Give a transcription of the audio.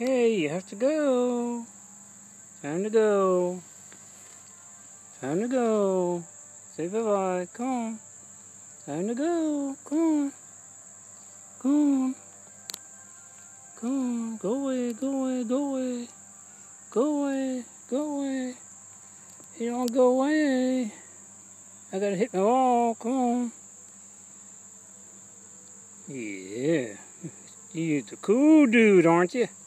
Okay, you have to go. Time to go. Time to go. Say bye-bye. Come on. Time to go. Come on. Come on. Come on. Go away. Go away. Go away. Go away. Go away. You don't go away. I gotta hit my wall. Come on. Yeah. You're the cool dude, aren't you?